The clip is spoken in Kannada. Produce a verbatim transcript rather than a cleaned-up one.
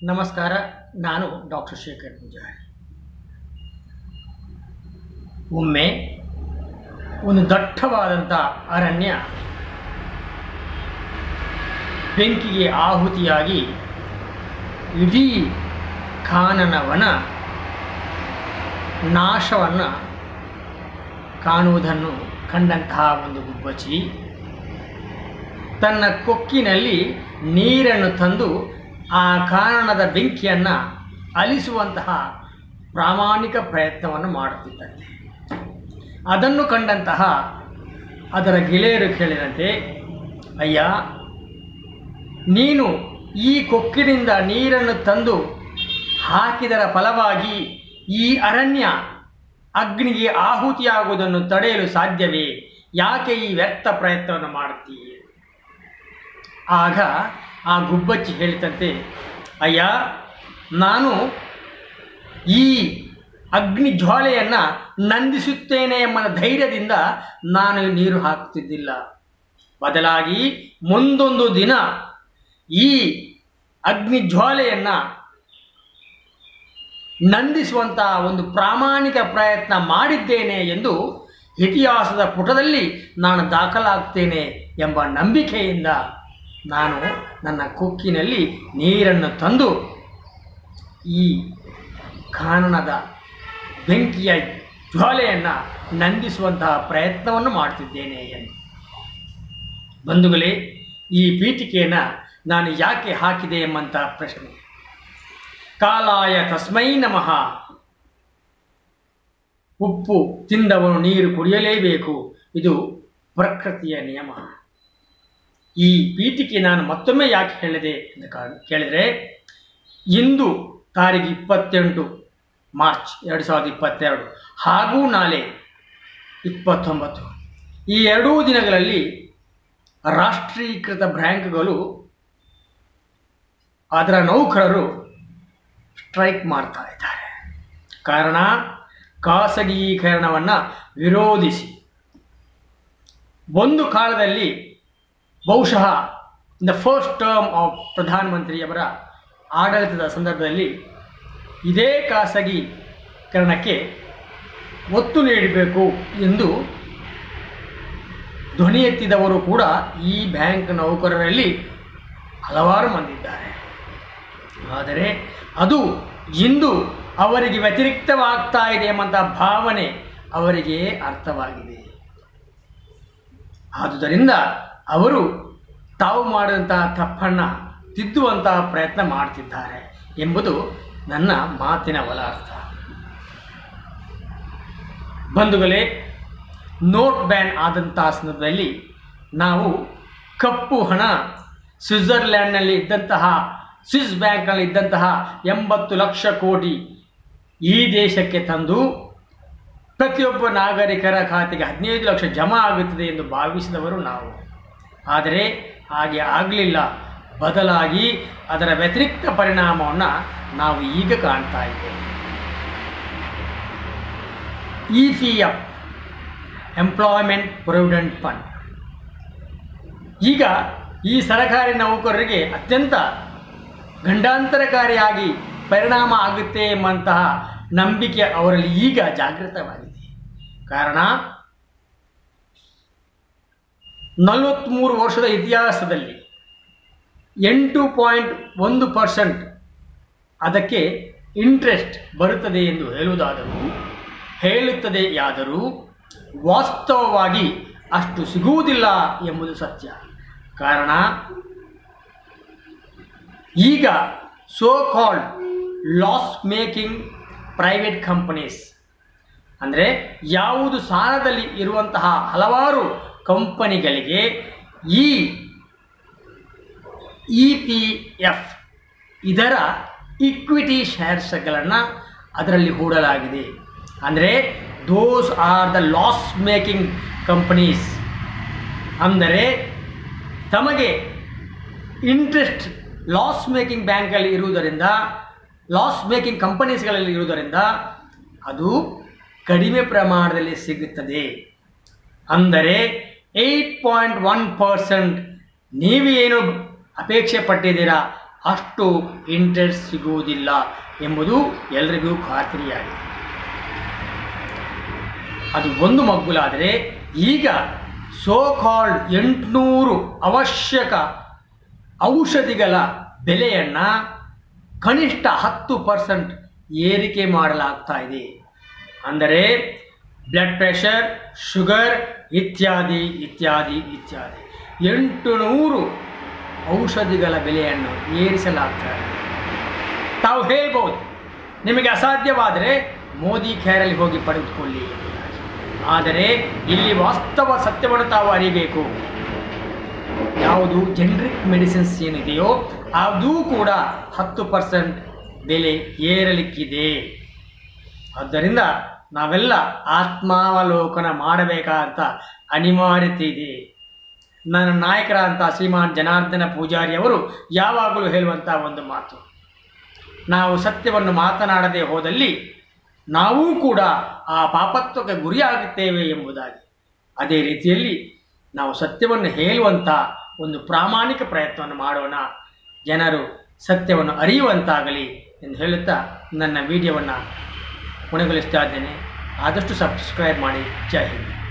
ನಮಸ್ಕಾರ. ನಾನು ಡಾಕ್ಟರ್ ಶೇಖರ್ ಪೂಜಾರಿ. ಒಮ್ಮೆ ಒಂದು ದಟ್ಟವಾದಂಥ ಅರಣ್ಯ ಬೆಂಕಿಗೆ ಆಹುತಿಯಾಗಿ ಇಡೀ ಕಾನನ ವನ ನಾಶವನ್ನು ಕಾಣುವುದನ್ನು ಕಂಡಂತಹ ಒಂದು ಗುಬ್ಬಚ್ಚಿ ತನ್ನ ಕೊಕ್ಕಿನಲ್ಲಿ ನೀರನ್ನು ತಂದು ಆ ಕಾರಣದ ಬೆಂಕಿಯನ್ನು ಅಲಿಸುವಂತಹ ಪ್ರಾಮಾಣಿಕ ಪ್ರಯತ್ನವನ್ನು ಮಾಡುತ್ತಿದ್ದಂತೆ. ಅದನ್ನು ಕಂಡಂತಹ ಅದರ ಗೆಳೆಯರು ಕೇಳಿದಂತೆ, ಅಯ್ಯ, ನೀನು ಈ ಕೊಕ್ಕಿನಿಂದ ನೀರನ್ನು ತಂದು ಹಾಕಿದರ ಫಲವಾಗಿ ಈ ಅರಣ್ಯ ಅಗ್ನಿಗೆ ಆಹುತಿಯಾಗುವುದನ್ನು ತಡೆಯಲು ಸಾಧ್ಯವೇ? ಯಾಕೆ ಈ ವ್ಯರ್ಥ ಪ್ರಯತ್ನವನ್ನು ಮಾಡುತ್ತೀಯೆ? ಆಗ ಆ ಗುಬ್ಬಚ್ಚಿ ಹೇಳಿದಂತೆ, ಅಯ್ಯ, ನಾನು ಈ ಅಗ್ನಿ ಜ್ವಾಲೆಯನ್ನು ನಂದಿಸುತ್ತೇನೆ ಎಂಬ ಧೈರ್ಯದಿಂದ ನಾನು ನೀರು ಹಾಕುತ್ತಿದ್ದಿಲ್ಲ. ಬದಲಾಗಿ ಮುಂದೊಂದು ದಿನ ಈ ಅಗ್ನಿ ಜ್ವಾಲೆಯನ್ನು ನಂದಿಸುವಂತಹ ಒಂದು ಪ್ರಾಮಾಣಿಕ ಪ್ರಯತ್ನ ಮಾಡಿದ್ದೇನೆ ಎಂದು ಇತಿಹಾಸದ ಪುಟದಲ್ಲಿ ನಾನು ದಾಖಲಾಗ್ತೇನೆ ಎಂಬ ನಂಬಿಕೆಯಿಂದ ನಾನು ನನ್ನ ಕೊಕ್ಕಿನಲ್ಲಿ ನೀರನ್ನು ತಂದು ಈ ಕಾನನದ ಬೆಂಕಿಯ ಜ್ವಾಲೆಯನ್ನು ನಂದಿಸುವಂತಹ ಪ್ರಯತ್ನವನ್ನು ಮಾಡ್ತಿದ್ದೇನೆ ಎಂದು. ಬಂಧುಗಳೇ, ಈ ಪೀಠಿಕೆಯನ್ನು ನಾನು ಯಾಕೆ ಹಾಕಿದೆ ಎಂಬಂತಹ ಪ್ರಶ್ನೆ. ಕಾಲಾಯ ತಸ್ಮೈ ನಮಃ. ಉಪ್ಪು ತಿಂದವನು ನೀರು ಕುಡಿಯಲೇಬೇಕು, ಇದು ಪ್ರಕೃತಿಯ ನಿಯಮ. ಈ ಪೀಠಿಕೆ ನಾನು ಮತ್ತೊಮ್ಮೆ ಯಾಕೆ ಹೇಳಿದೆ ಅಂತ ಕೇಳಿದರೆ, ಇಂದು ತಾರೀಕು ಇಪ್ಪತ್ತೆಂಟು ಮಾರ್ಚ್ ಎರಡು ಸಾವಿರದ ಇಪ್ಪತ್ತೆರಡು ಹಾಗೂ ನಾಳೆ ಇಪ್ಪತ್ತೊಂಬತ್ತು, ಈ ಎರಡೂ ದಿನಗಳಲ್ಲಿ ರಾಷ್ಟ್ರೀಕೃತ ಬ್ಯಾಂಕ್ಗಳು ಅದರ ನೌಕರರು ಸ್ಟ್ರೈಕ್ ಮಾಡ್ತಾ ಇದ್ದಾರೆ. ಕಾರಣ, ಖಾಸಗೀಕರಣವನ್ನು ವಿರೋಧಿಸಿ. ಒಂದು ಕಾಲದಲ್ಲಿ ಬಹುಶಃ in the first term of ಪ್ರಧಾನಮಂತ್ರಿಯವರ ಆಡಳಿತದ ಸಂದರ್ಭದಲ್ಲಿ ಇದೇ ಖಾಸಗೀಕರಣಕ್ಕೆ ಒತ್ತು ನೀಡಬೇಕು ಎಂದು ಧ್ವನಿ ಎತ್ತಿದವರು ಕೂಡ ಈ ಬ್ಯಾಂಕ್ ನೌಕರರಲ್ಲಿ ಹಲವಾರು ಮಂದಿದ್ದಾರೆ. ಆದರೆ ಅದು ಇಂದು ಅವರಿಗೆ ವ್ಯತಿರಿಕ್ತವಾಗ್ತಾ ಇದೆ ಎಂಬಂಥ ಭಾವನೆ ಅವರಿಗೆ ಅರ್ಥವಾಗಿದೆ. ಆದುದರಿಂದ ಅವರು ತಾವು ಮಾಡಿದಂತಹ ತಪ್ಪನ್ನು ತಿದ್ದುವಂತಹ ಪ್ರಯತ್ನ ಮಾಡ್ತಿದ್ದಾರೆ ಎಂಬುದು ನನ್ನ ಮಾತಿನ ಒಳಾರ್ಥ. ಬಂಧುಗಳೇ, ನೋಟ್ ಬ್ಯಾನ್ ಆದಂತಹ ಸಂದರ್ಭದಲ್ಲಿ ನಾವು ಕಪ್ಪು ಹಣ ಸ್ವಿಟ್ಜರ್ಲ್ಯಾಂಡ್ನಲ್ಲಿ ಇದ್ದಂತಹ ಸ್ವಿಸ್ ಬ್ಯಾಂಕ್ನಲ್ಲಿ ಇದ್ದಂತಹ ಎಂಬತ್ತು ಲಕ್ಷ ಕೋಟಿ ಈ ದೇಶಕ್ಕೆ ತಂದು ಪ್ರತಿಯೊಬ್ಬ ನಾಗರಿಕರ ಖಾತೆಗೆ ಹದಿನೈದು ಲಕ್ಷ ಜಮಾ ಆಗುತ್ತದೆ ಎಂದು ಭಾವಿಸಿದವರು ನಾವು. ಆದರೆ ಹಾಗೆ ಆಗಲಿಲ್ಲ. ಬದಲಾಗಿ ಅದರ ವ್ಯತಿರಿಕ್ತ ಪರಿಣಾಮವನ್ನು ನಾವು ಈಗ ಕಾಣ್ತಾ ಇದ್ದೇವೆ. E P F, employment provident fund, ಈಗ ಈ ಸರಕಾರಿ ನೌಕರರಿಗೆ ಅತ್ಯಂತ ಗಂಡಾಂತರಕಾರಿಯಾಗಿ ಪರಿಣಾಮ ಆಗುತ್ತೆ ಎಂಬಂತಹ ನಂಬಿಕೆ ಅವರಲ್ಲಿ ಈಗ ಜಾಗೃತವಾಗಿದೆ. ಕಾರಣ, ನಲವತ್ತ್ಮೂರು ವರ್ಷದ ಇತಿಹಾಸದಲ್ಲಿ ಎಂಟು ಪಾಯಿಂಟ್ ಒಂದು ಪರ್ಸೆಂಟ್ ಅದಕ್ಕೆ ಇಂಟ್ರೆಸ್ಟ್ ಬರುತ್ತದೆ ಎಂದು ಹೇಳುವುದಾದರೂ ಹೇಳುತ್ತದೆಯಾದರೂ ವಾಸ್ತವವಾಗಿ ಅಷ್ಟು ಸಿಗುವುದಿಲ್ಲ ಎಂಬುದು ಸತ್ಯ. ಕಾರಣ, ಈಗ so called loss making private companies, ಅಂದರೆ ಯಾವುದು ಸಾಲದಲ್ಲಿ ಇರುವಂತಹ ಹಲವಾರು ಕಂಪನಿಗಳಿಗೆ ಈ ಇ ಪಿ ಎಫ್ ಇದರ ಇಕ್ವಿಟಿ ಶೇರ್ಸ್ಗಳನ್ನು ಅದರಲ್ಲಿ ಹೂಡಲಾಗಿದೆ. ಅಂದರೆ those are the loss making companies. ಅಂದರೆ ತಮಗೆ ಇಂಟ್ರೆಸ್ಟ್ ಲಾಸ್ ಮೇಕಿಂಗ್ ಬ್ಯಾಂಕಲ್ಲಿ ಇರುವುದರಿಂದ, ಲಾಸ್ ಮೇಕಿಂಗ್ ಕಂಪನೀಸ್ಗಳಲ್ಲಿ ಇರುವುದರಿಂದ ಅದು ಕಡಿಮೆ ಪ್ರಮಾಣದಲ್ಲಿ ಸಿಗುತ್ತದೆ. ಅಂದರೆ ಏಟ್ ಪಾಯಿಂಟ್ ಒನ್ ಪರ್ಸೆಂಟ್ ನೀವೇನು ಅಪೇಕ್ಷೆ ಪಟ್ಟಿದ್ದೀರಾ ಅಷ್ಟು ಇಂಟ್ರೆಸ್ಟ್ ಸಿಗುವುದಿಲ್ಲ ಎಂಬುದು ಎಲ್ರಿಗೂ ಖಾತ್ರಿಯಾಗಿದೆ. ಅದು ಒಂದು ಮಗ್ಗುಲಾದರೆ ಈಗ ಸೋ ಕಾಲ್ಡ್ ಎಂಟುನೂರು ಅವಶ್ಯಕ ಔಷಧಿಗಳ ಬೆಲೆಯನ್ನು ಕನಿಷ್ಠ ಹತ್ತು ಪರ್ಸೆಂಟ್ ಏರಿಕೆ ಮಾಡಲಾಗ್ತಾ ಇದೆ. ಅಂದರೆ ಬ್ಲಡ್ ಪ್ರೆಷರ್, ಶುಗರ್ ಇತ್ಯಾದಿ ಇತ್ಯಾದಿ ಇತ್ಯಾದಿ ಎಂಟು ನೂರು ಔಷಧಿಗಳ ಬೆಲೆಯನ್ನು ಏರಿಸಲಾಗ್ತಾ ಇದೆ. ತಾವು ಹೇಳ್ಬೋದು, ನಿಮಗೆ ಅಸಾಧ್ಯವಾದರೆ ಮೋದಿ ಕೇರಲ್ಲಿ ಹೋಗಿ ಪಡೆದುಕೊಳ್ಳಿ. ಆದರೆ ಇಲ್ಲಿ ವಾಸ್ತವ ಸತ್ಯವನ್ನು ತಾವು ಅರಿಬೇಕು. ಯಾವುದು ಜೆನರಿಕ್ ಮೆಡಿಸಿನ್ಸ್ ಏನಿದೆಯೋ ಅದು ಕೂಡ ಹತ್ತು ಪರ್ಸೆಂಟ್ ಬೆಲೆ ಏರಲಿಕ್ಕಿದೆ. ಆದ್ದರಿಂದ ನಾವೆಲ್ಲ ಆತ್ಮಾವಲೋಕನ ಮಾಡಬೇಕಾದಂಥ ಅನಿವಾರ್ಯತೆ ಇದೆ. ನನ್ನ ನಾಯಕರಾದಂಥ ಶ್ರೀಮಾನ್ ಜನಾರ್ದನ ಪೂಜಾರಿ ಅವರು ಯಾವಾಗಲೂ ಹೇಳುವಂಥ ಒಂದು ಮಾತು, ನಾವು ಸತ್ಯವನ್ನು ಮಾತನಾಡದೆ ಹೋದಲ್ಲಿ ನಾವೂ ಕೂಡ ಆ ಪಾಪತ್ವಕ್ಕೆ ಗುರಿಯಾಗುತ್ತೇವೆ ಎಂಬುದಾಗಿ. ಅದೇ ರೀತಿಯಲ್ಲಿ ನಾವು ಸತ್ಯವನ್ನು ಹೇಳುವಂಥ ಒಂದು ಪ್ರಾಮಾಣಿಕ ಪ್ರಯತ್ನವನ್ನು ಮಾಡೋಣ, ಜನರು ಸತ್ಯವನ್ನು ಅರಿಯುವಂತಾಗಲಿ ಎಂದು ಹೇಳುತ್ತಾ ನನ್ನ ವಿಡಿಯೋವನ್ನು ಕೊನೆಗೊಳಿಸ್ತಾ ಇದ್ದೇನೆ. ಆದಷ್ಟು ಸಬ್ಸ್ಕ್ರೈಬ್ ಮಾಡಿ. ಜೈ ಹಿಂದ್.